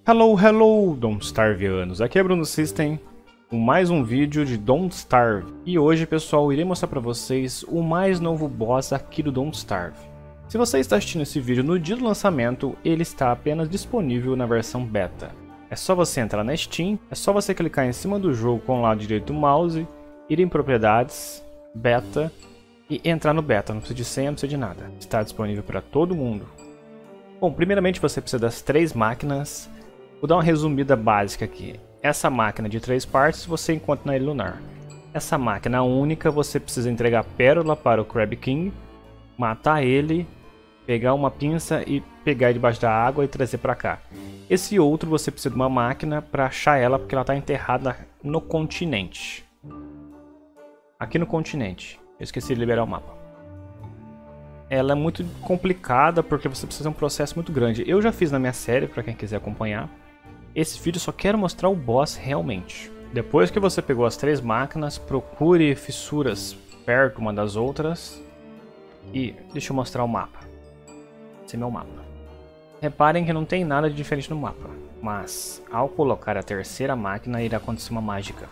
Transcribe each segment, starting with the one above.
Hello, hello, Don't Starvianos. Aqui é Bruno System com mais um vídeo de Don't Starve. E hoje, pessoal, irei mostrar para vocês o mais novo boss aqui do Don't Starve. Se você está assistindo esse vídeo no dia do lançamento, ele está apenas disponível na versão beta. É só você entrar na Steam, é só você clicar em cima do jogo com o lado direito do mouse, ir em propriedades, beta e entrar no beta. Não precisa de senha, não precisa de nada. Está disponível para todo mundo. Bom, primeiramente você precisa das 3 máquinas. Vou dar uma resumida básica aqui. Essa máquina de 3 partes você encontra na Ilha Lunar. Essa máquina única você precisa entregar pérola para o Crab King, matar ele, pegar uma pinça e pegar ele debaixo da água e trazer para cá. Esse outro você precisa de uma máquina para achar ela porque ela está enterrada no continente. Aqui no continente. Eu esqueci de liberar o mapa. Ela é muito complicada porque você precisa de um processo muito grande. Eu já fiz na minha série, para quem quiser acompanhar. Esse vídeo só quero mostrar o boss realmente. Depois que você pegou as 3 máquinas, procure fissuras perto uma das outras. E deixa eu mostrar o mapa. Esse é meu mapa. Reparem que não tem nada de diferente no mapa. Mas ao colocar a 3ª máquina irá acontecer uma mágica.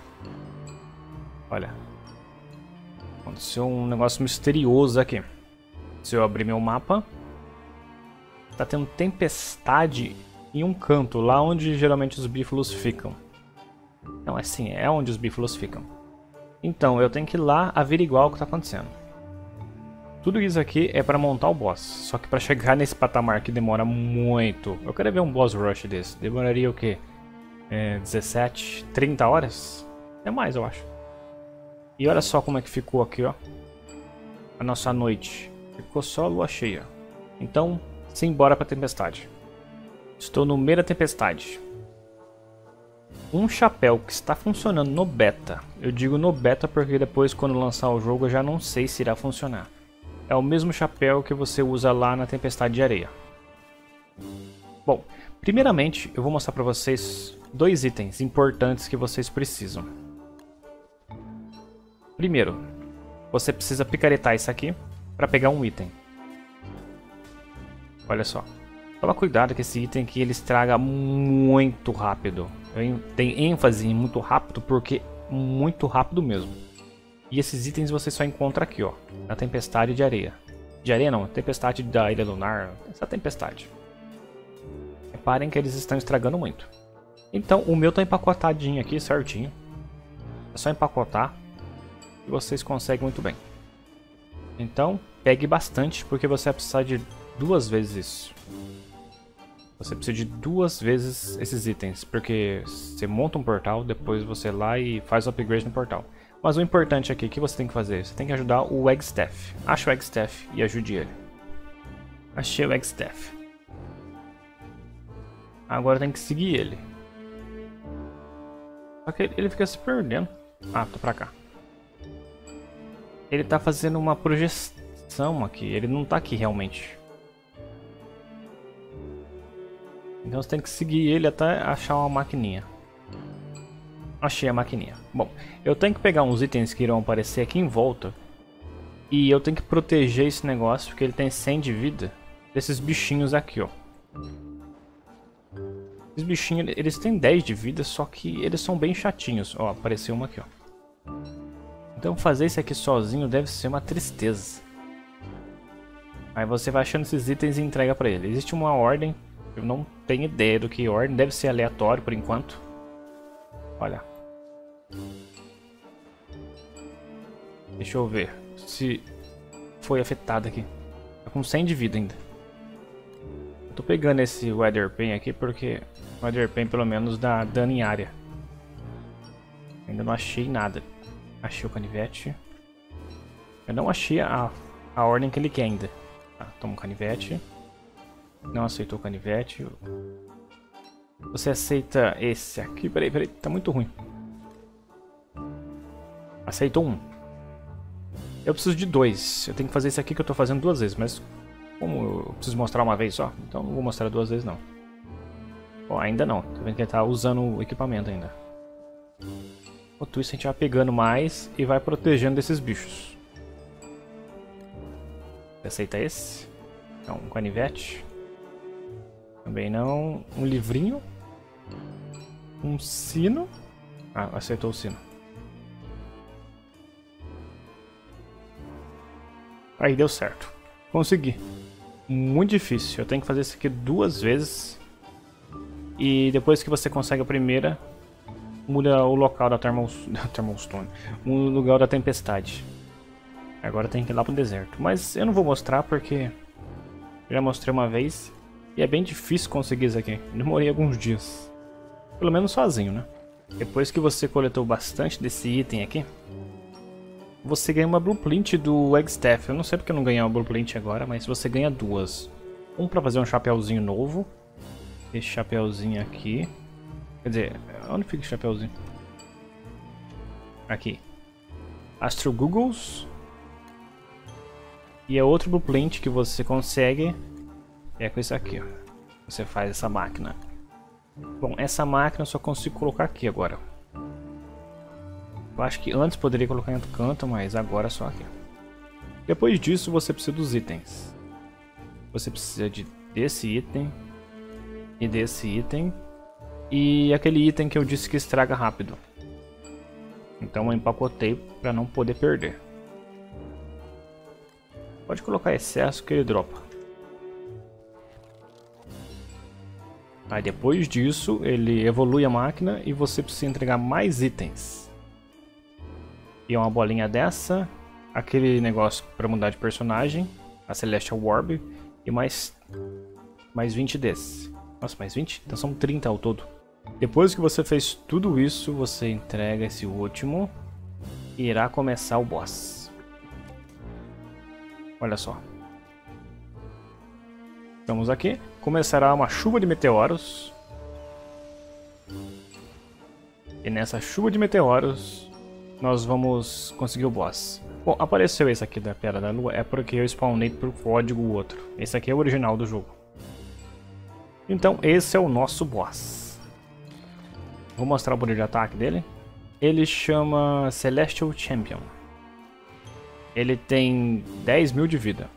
Olha. Aconteceu um negócio misterioso aqui. Se eu abrir meu mapa, tá tendo tempestade em um canto, lá onde geralmente os bífalos ficam. Então assim, é onde os bífalos ficam. Então eu tenho que ir lá averiguar o que está acontecendo. Tudo isso aqui é para montar o boss, só que para chegar nesse patamar que demora muito. Eu quero ver um boss rush desse, demoraria o quê? 17, 30 horas? É mais, eu acho. E olha só como é que ficou aqui, ó. A nossa noite. Ficou só a lua cheia. Então, simbora pra tempestade. Estou no meio da tempestade. Um chapéu que está funcionando no beta. Eu digo no beta porque depois, quando lançar o jogo, eu já não sei se irá funcionar. É o mesmo chapéu que você usa lá na tempestade de areia. Bom, primeiramente eu vou mostrar pra vocês 2 itens importantes que vocês precisam. Primeiro, você precisa picaretar isso aqui para pegar um item. Olha só. Toma cuidado que esse item aqui ele estraga muito rápido. Tem ênfase em muito rápido porque muito rápido mesmo. E esses itens você só encontra aqui, ó, na tempestade de areia. De areia não, tempestade da Ilha Lunar, essa tempestade. Reparem que eles estão estragando muito. Então o meu tá empacotadinho aqui, certinho. É só empacotar e vocês conseguem muito bem. Então, pegue bastante, porque você vai precisar de 2 vezes isso. Você precisa de 2 vezes esses itens, porque você monta um portal, depois você lá e faz o upgrade no portal. Mas o importante aqui, o que você tem que fazer? Você tem que ajudar o Eggstaff. Acha o Eggstaff e ajude ele. Achei o Eggstaff. Agora tem que seguir ele. Só que ele fica se perdendo. Ah, tô pra cá. Ele tá fazendo uma projeção aqui, ele não tá aqui realmente. Então você tem que seguir ele até achar uma maquininha. Achei a maquininha. Bom, eu tenho que pegar uns itens que irão aparecer aqui em volta. E eu tenho que proteger esse negócio, porque ele tem 100 de vida. Desses bichinhos aqui, ó. Esses bichinhos, eles têm 10 de vida, só que eles são bem chatinhos. Ó, apareceu uma aqui, ó. Então fazer isso aqui sozinho deve ser uma tristeza. Aí você vai achando esses itens e entrega pra ele. Existe uma ordem, eu não tenho ideia do que ordem, deve ser aleatório por enquanto. Olha. Deixa eu ver se foi afetado aqui. Tá com 100 de vida ainda. Eu tô pegando esse Weather Pen aqui porque o Weather Pen pelo menos dá dano em área. Ainda não achei nada. Achei o canivete. Eu não achei a ordem que ele quer ainda. Tá, toma um canivete. Não aceitou o canivete. Você aceita esse aqui. Peraí, tá muito ruim. Aceitou um. Eu preciso de 2. Eu tenho que fazer esse aqui que eu tô fazendo 2 vezes. Mas como eu preciso mostrar uma vez só, então não vou mostrar 2 vezes não. Bom, ainda não. Tá vendo que ele tá usando o equipamento ainda. Enquanto isso a gente vai pegando mais e vai protegendo desses bichos. Você aceita esse? Então, um canivete. Também não. Um livrinho. Um sino. Ah, acertou o sino. Aí deu certo. Consegui. Muito difícil. Eu tenho que fazer isso aqui 2 vezes. E depois que você consegue a primeira, muda o local da Thermalstone. O lugar da tempestade. Agora tem que ir lá pro deserto. Mas eu não vou mostrar porque já mostrei uma vez. E é bem difícil conseguir isso aqui. Demorei alguns dias. Pelo menos sozinho, né? Depois que você coletou bastante desse item aqui, você ganha uma blueprint do Eggstaff. Eu não sei porque eu não ganhei uma blueprint agora, mas você ganha 2. Um pra fazer um chapéuzinho novo. Esse chapéuzinho aqui. Quer dizer, onde fica o chapéuzinho? Aqui. Astro Googles. E é outro blueprint que você consegue. É com isso aqui, ó. Você faz essa máquina. Bom, essa máquina eu só consigo colocar aqui agora. Eu acho que antes poderia colocar em outro canto, mas agora é só aqui. Depois disso você precisa dos itens. Você precisa desse item. E desse item. E aquele item que eu disse que estraga rápido. Então eu empacotei para não poder perder. Pode colocar excesso que ele dropa. Aí depois disso ele evolui a máquina e você precisa entregar mais itens. E uma bolinha dessa, aquele negócio para mudar de personagem, a Celestial Orb, e mais 20 desse. Nossa, mais 20? Então são 30 ao todo. Depois que você fez tudo isso, você entrega esse último e irá começar o boss. Olha só. Estamos aqui. Começará uma chuva de meteoros. E nessa chuva de meteoros, nós vamos conseguir o boss. Bom, apareceu esse aqui da Pedra da Lua, é porque eu spawnei por código o outro. Esse aqui é o original do jogo. Então, esse é o nosso boss. Vou mostrar o poder de ataque dele. Ele chama Celestial Champion. Ele tem 10.000 de vida.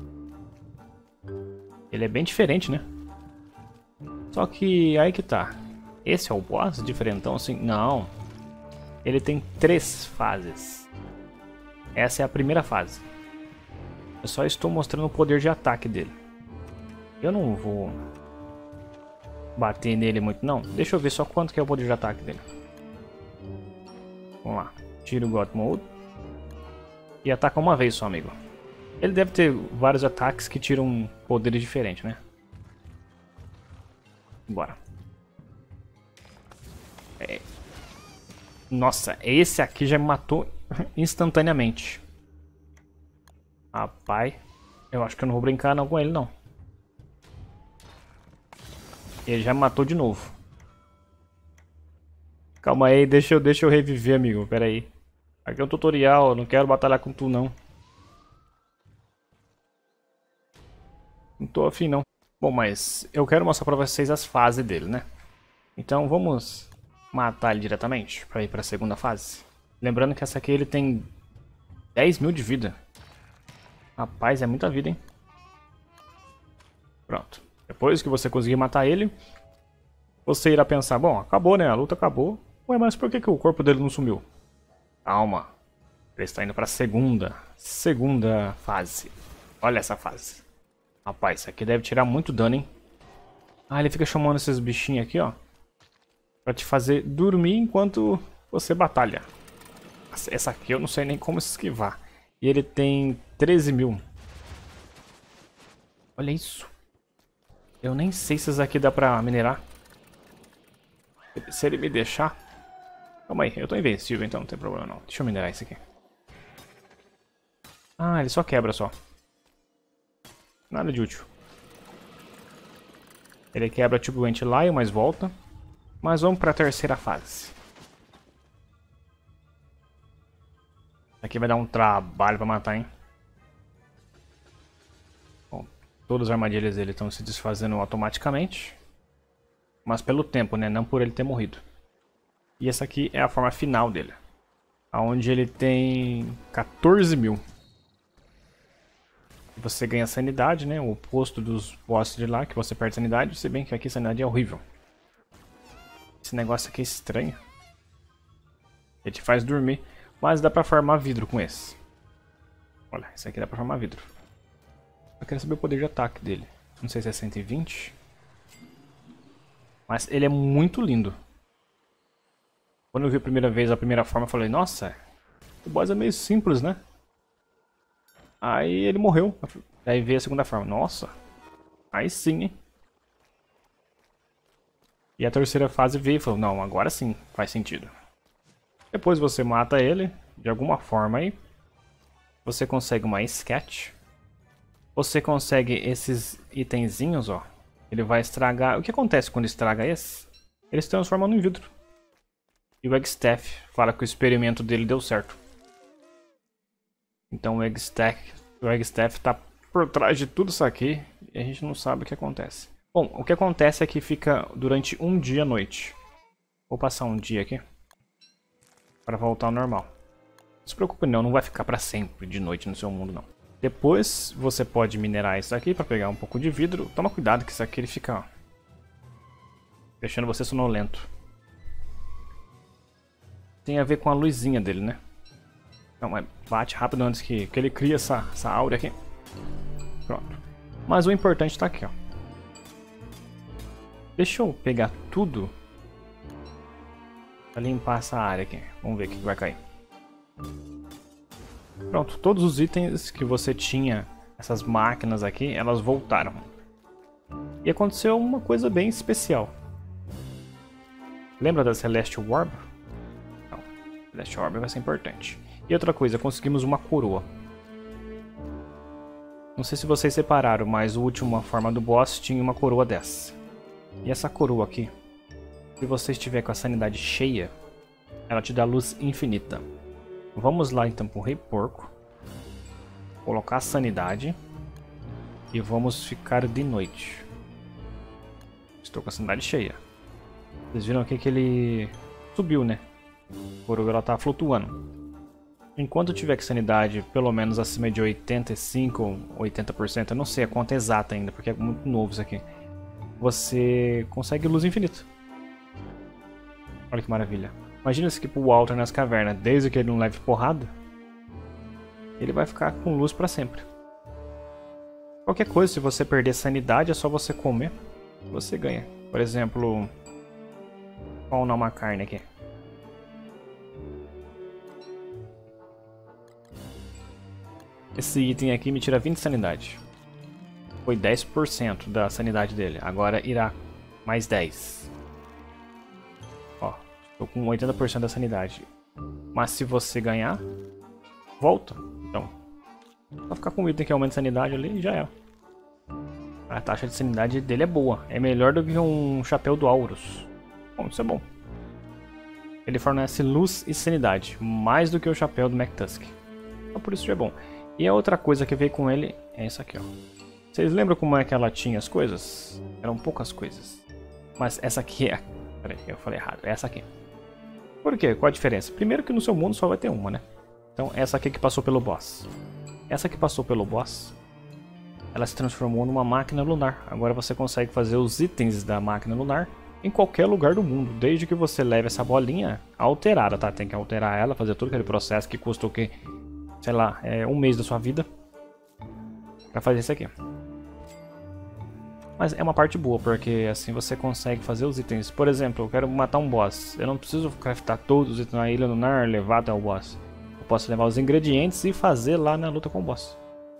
Ele é bem diferente, né? Só que aí que tá. Esse é o boss diferentão assim? Não. Ele tem 3 fases. Essa é a primeira fase. Eu só estou mostrando o poder de ataque dele. Eu não vou bater nele muito não. Deixa eu ver só quanto que é o poder de ataque dele. Vamos lá. Tira o God Mode. E ataca uma vez só, amigo. Ele deve ter vários ataques que tiram poderes diferentes, né? Bora. Nossa, esse aqui já me matou instantaneamente. Rapaz, eu acho que eu não vou brincar não com ele, não. Ele já me matou de novo. Calma aí, deixa eu reviver, amigo. Pera aí. Aqui é um tutorial, eu não quero batalhar com tu, não. Não tô afim, não. Bom, mas eu quero mostrar pra vocês as fases dele, né? Então vamos matar ele diretamente pra ir pra segunda fase. Lembrando que essa aqui ele tem 10.000 de vida. Rapaz, é muita vida, hein? Pronto. Depois que você conseguir matar ele, você irá pensar, bom, acabou, né? A luta acabou. Ué, mas por que o corpo dele não sumiu? Calma. Ele está indo pra segunda fase. Olha essa fase. Rapaz, isso aqui deve tirar muito dano, hein? Ah, ele fica chamando esses bichinhos aqui, ó. Pra te fazer dormir enquanto você batalha. Essa aqui eu não sei nem como esquivar. E ele tem 13.000. Olha isso. Eu nem sei se isso aqui dá pra minerar. Se ele me deixar... Calma aí, eu tô invencível, então não tem problema não. Deixa eu minerar isso aqui. Ah, ele só quebra só. Nada de útil. Ele quebra tipo o Anti-Lion, mas volta. Mas vamos para a terceira fase. Aqui vai dar um trabalho para matar, hein? Bom, todas as armadilhas dele estão se desfazendo automaticamente. Mas pelo tempo, né? Não por ele ter morrido. E essa aqui é a forma final dele. Onde ele tem 14.000. Você ganha sanidade, né? O oposto dos bosses de lá, que você perde sanidade. Se bem que aqui sanidade é horrível. Esse negócio aqui é estranho. Ele te faz dormir. Mas dá pra farmar vidro com esse. Olha, esse aqui dá pra farmar vidro. Eu quero saber o poder de ataque dele. Não sei se é 120. Mas ele é muito lindo. Quando eu vi a primeira vez, a primeira forma, eu falei, nossa, o boss é meio simples, né? Aí ele morreu. Aí veio a segunda forma. Nossa, aí sim, hein? E a terceira fase veio e falou, não, agora sim, faz sentido. Depois você mata ele, de alguma forma aí. Você consegue uma sketch. Você consegue esses itenzinhos, ó. Ele vai estragar. O que acontece quando estraga esse? Ele se transforma em vidro. E o Eggstaff fala que o experimento dele deu certo. Então o Eggstaff tá por trás de tudo isso aqui. E a gente não sabe o que acontece. Bom, o que acontece é que fica durante um dia à noite. Vou passar um dia aqui. Para voltar ao normal. Não se preocupe não, não vai ficar para sempre de noite no seu mundo não. Depois você pode minerar isso aqui para pegar um pouco de vidro. Toma cuidado que isso aqui ele fica, ó, deixando você sonolento. Tem a ver com a luzinha dele, né? Então bate rápido antes que ele cria essa áurea aqui. Pronto. Mas o importante está aqui, ó. Deixa eu pegar tudo para limpar essa área aqui. Vamos ver o que vai cair. Pronto, todos os itens que você tinha, essas máquinas aqui, elas voltaram. E aconteceu uma coisa bem especial. Lembra da Celestial Orb? Não, Celestial Orb vai ser importante. E outra coisa, conseguimos uma coroa. Não sei se vocês separaram, mas a última forma do boss tinha uma coroa dessa. E essa coroa aqui, se você estiver com a sanidade cheia, ela te dá luz infinita. Vamos lá então pro Rei Porco. Colocar a sanidade. E vamos ficar de noite. Estou com a sanidade cheia. Vocês viram aqui que ele subiu, né? A coroa ela tá flutuando. Enquanto eu tiver com sanidade pelo menos acima de 85 ou 80%, eu não sei a conta exata ainda, porque é muito novo isso aqui. Você consegue luz infinita. Olha que maravilha. Imagina isso aqui pro Walter nas cavernas. Desde que ele não leve porrada, ele vai ficar com luz pra sempre. Qualquer coisa, se você perder sanidade, é só você comer. Você ganha. Por exemplo, spawnar uma carne aqui. Esse item aqui me tira 20 de sanidade. Foi 10% da sanidade dele. Agora irá mais 10. Ó, estou com 80% da sanidade. Mas se você ganhar, volta. Então, só ficar com o item que aumenta a sanidade ali e já é. A taxa de sanidade dele é boa. É melhor do que um chapéu do Aurus. Bom, isso é bom. Ele fornece luz e sanidade. Mais do que o chapéu do McTusk. Então por isso já é bom. E a outra coisa que veio com ele é isso aqui, ó. Vocês lembram como é que ela tinha as coisas? Eram poucas coisas. Mas essa aqui é... Peraí, eu falei errado. É essa aqui. Por quê? Qual a diferença? Primeiro que no seu mundo só vai ter uma, né? Então essa aqui que passou pelo boss. Essa que passou pelo boss, ela se transformou numa máquina lunar. Agora você consegue fazer os itens da máquina lunar em qualquer lugar do mundo. Desde que você leve essa bolinha alterada, tá? Tem que alterar ela, fazer todo aquele processo que custa o quê? Sei lá, um mês da sua vida pra fazer isso aqui. Mas é uma parte boa, porque assim você consegue fazer os itens. Por exemplo, eu quero matar um boss. Eu não preciso craftar todos os itens na ilha lunar, levar até o boss. Eu posso levar os ingredientes e fazer lá na luta com o boss.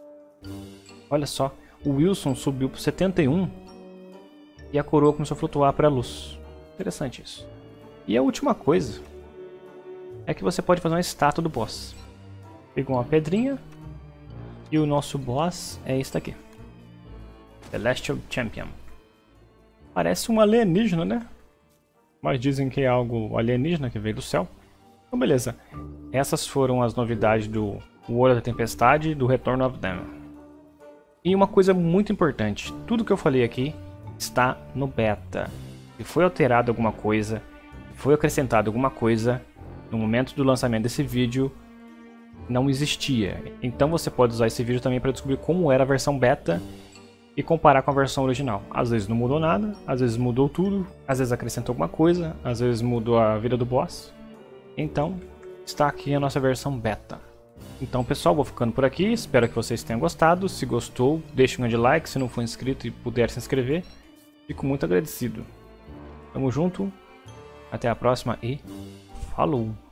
Olha só, o Wilson subiu pro 71 e a coroa começou a flutuar para a luz. Interessante isso. E a última coisa é que você pode fazer uma estátua do boss. Pegou uma pedrinha e o nosso boss é este aqui. Celestial Champion. Parece um alienígena, né? Mas dizem que é algo alienígena que veio do céu. Então beleza. Essas foram as novidades do World da Tempestade e do Return of Them. E uma coisa muito importante. Tudo que eu falei aqui está no beta. Se foi alterado alguma coisa, foi acrescentado alguma coisa, no momento do lançamento desse vídeo, não existia. Então você pode usar esse vídeo também para descobrir como era a versão beta e comparar com a versão original. Às vezes não mudou nada, às vezes mudou tudo, às vezes acrescentou alguma coisa, às vezes mudou a vida do boss. Então, está aqui a nossa versão beta. Então pessoal, vou ficando por aqui, espero que vocês tenham gostado. Se gostou, deixe um grande like, se não for inscrito e puder se inscrever, fico muito agradecido. Tamo junto, até a próxima e falou!